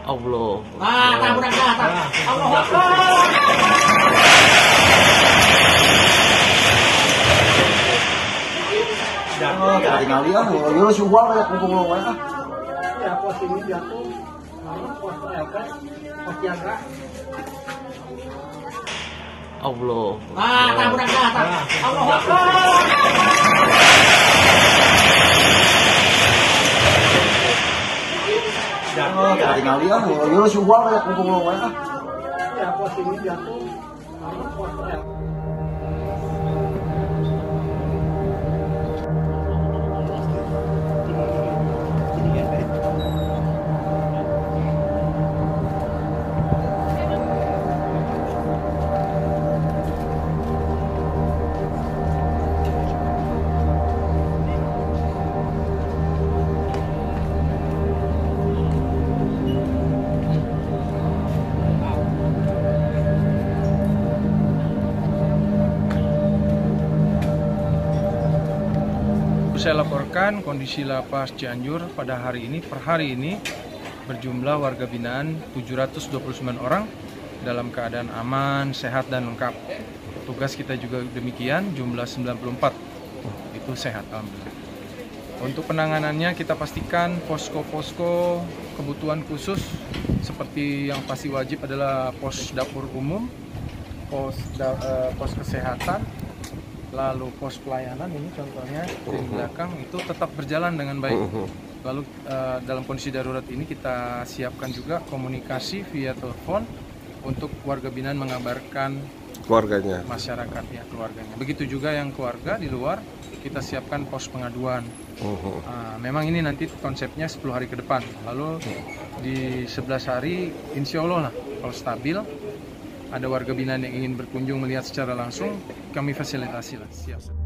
Allah. Taburan ke atas. Allahu Akbar. Tinggal dia mau si uang banyak kumpul ya. Ya pos ini jatuh. Pos LK, pos jaga. Allah. Taburan ke atas. Allahu Akbar. Tinggal dia mau si uang banyak kumpul ya. Ya pos ini jatuh. Pos LK. Saya laporkan kondisi lapas Cianjur pada hari ini, per hari ini berjumlah warga binaan 729 orang dalam keadaan aman, sehat dan lengkap. Tugas kita juga demikian, jumlah 94 itu sehat alhamdulillah. Untuk penanganannya kita pastikan posko-posko kebutuhan khusus seperti yang pasti wajib adalah pos dapur umum, pos kesehatan, lalu pos pelayanan ini contohnya di belakang itu tetap berjalan dengan baik. Lalu dalam kondisi darurat ini kita siapkan juga komunikasi via telepon untuk warga binaan mengabarkan Keluarganya. masyarakat ya, keluarganya. Begitu juga yang keluarga di luar kita siapkan pos pengaduan. Memang ini nanti konsepnya 10 hari ke depan. Lalu di 11 hari insya Allah lah kalau stabil, ada warga binaan yang ingin berkunjung melihat secara langsung, kami fasilitasi lah. Siap.